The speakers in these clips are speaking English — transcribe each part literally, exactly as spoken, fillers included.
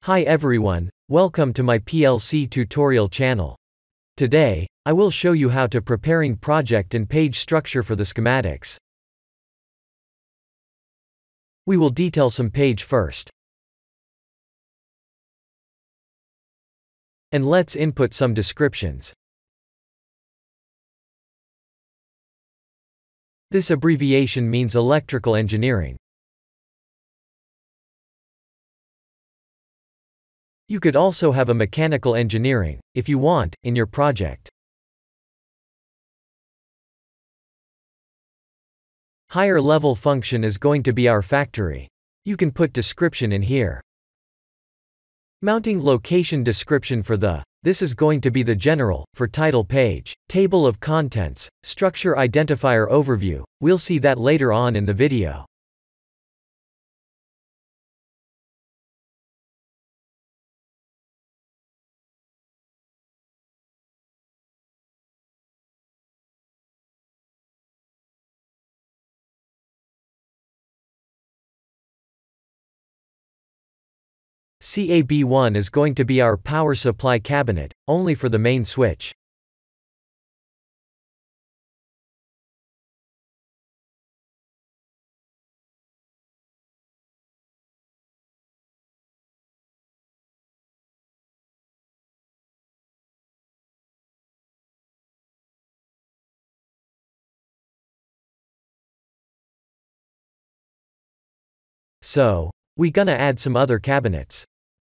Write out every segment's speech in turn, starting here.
Hi everyone, welcome to my P L C tutorial channel. Today, I will show you how to preparing project and page structure for the schematics. We will detail some page first. And let's input some descriptions. This abbreviation means electrical engineering. You could also have a mechanical engineering, if you want, in your project. Higher level function is going to be our factory. You can put description in here. Mounting location description for the, this is going to be the general, for title page, table of contents, structure identifier overview, we'll see that later on in the video. C A B one is going to be our power supply cabinet, only for the main switch. So, we gonna add some other cabinets.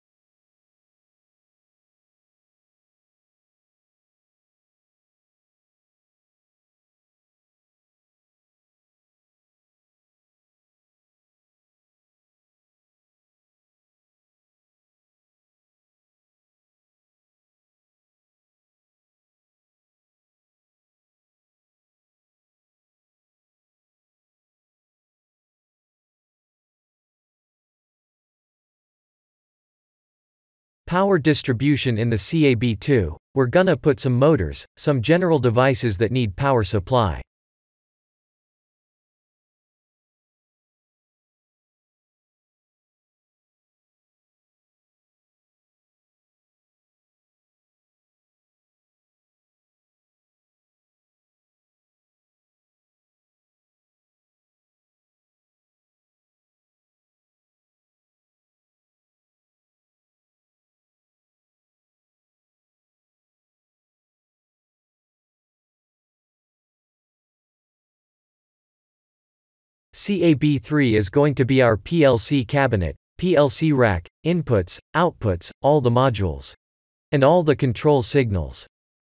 Power distribution in the C A B two, we're gonna put some motors, some general devices that need power supply. C A B three is going to be our P L C cabinet, P L C rack, inputs, outputs, all the modules. And all the control signals.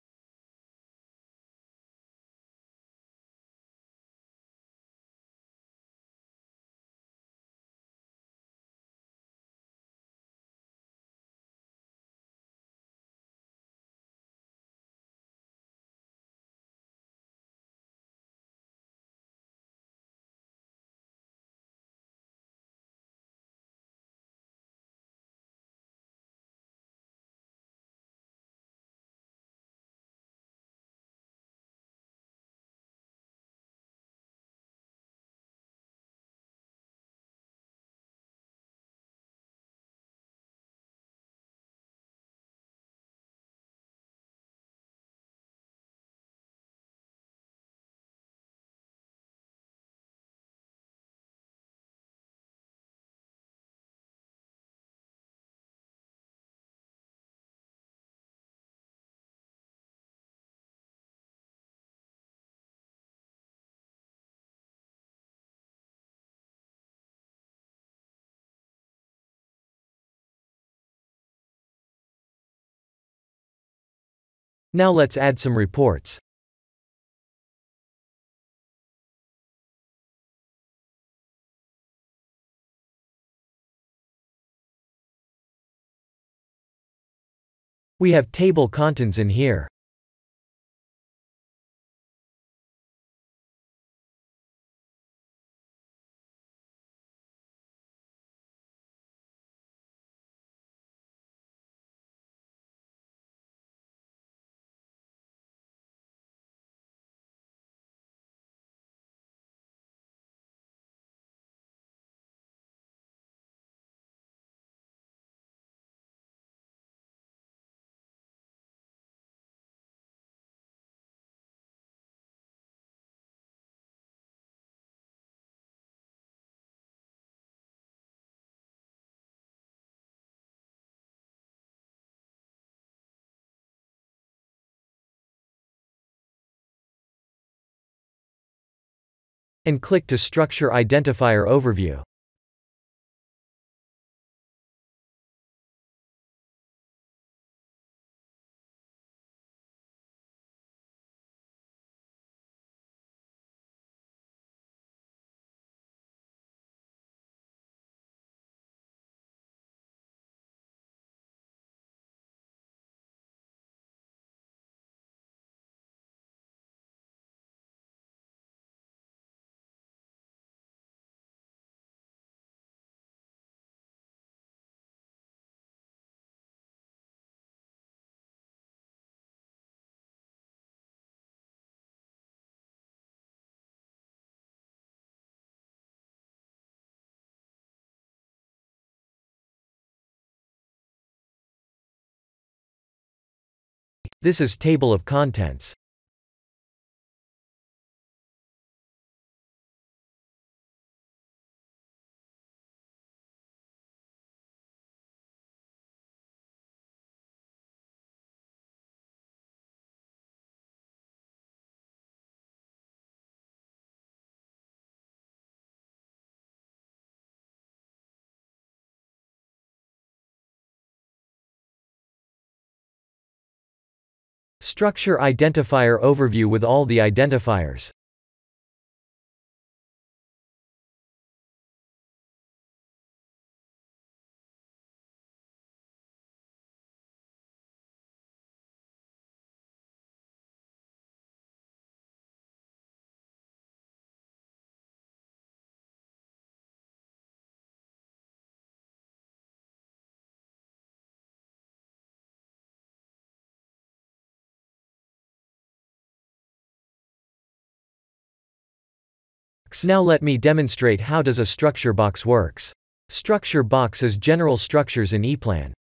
Now let's add some reports. We have table contents in here. and click to Structure Identifier Overview. This is Table of Contents. Structure Identifier Overview with all the identifiers. Now let me demonstrate how does a structure box works. Structure box is general structures in Eplan.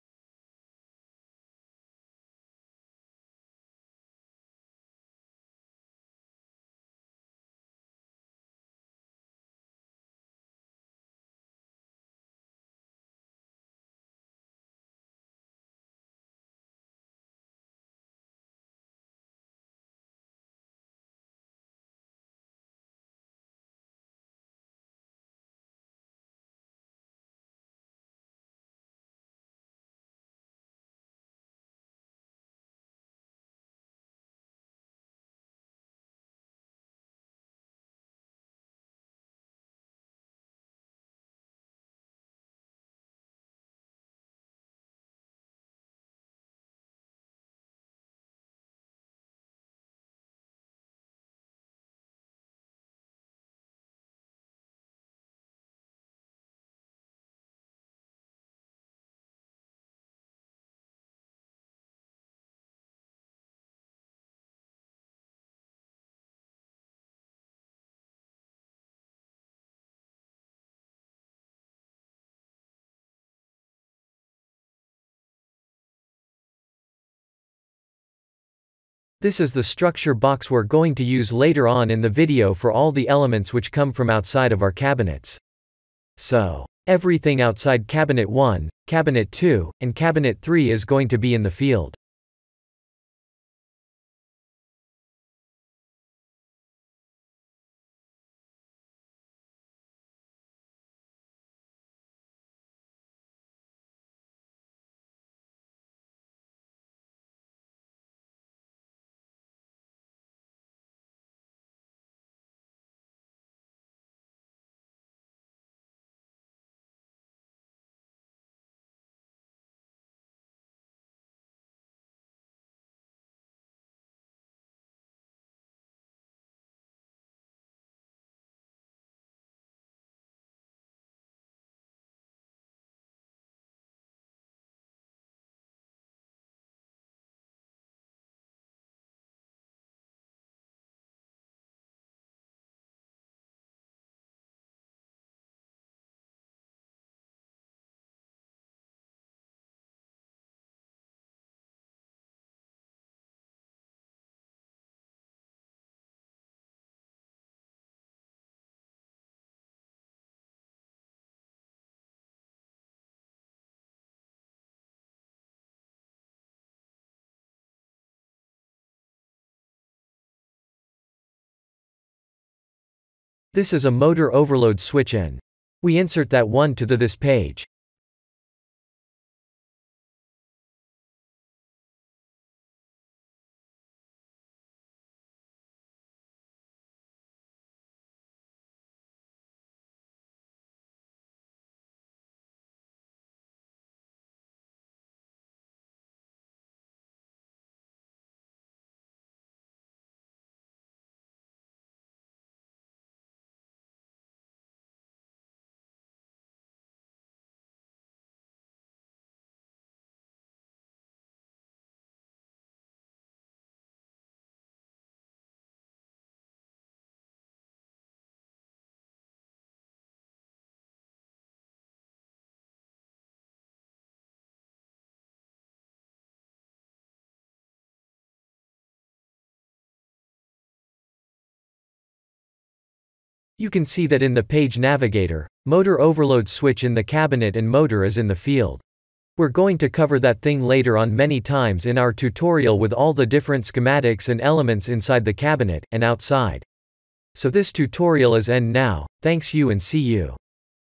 This is the structure box we're going to use later on in the video for all the elements which come from outside of our cabinets. So, everything outside cabinet one, cabinet two, and cabinet three is going to be in the field. This is a motor overload switch in. We insert that one to the this page. You can see that in the page navigator, motor overload switch in the cabinet and motor is in the field. We're going to cover that thing later on many times in our tutorial with all the different schematics and elements inside the cabinet and outside. So this tutorial is end now. Thanks you and see you.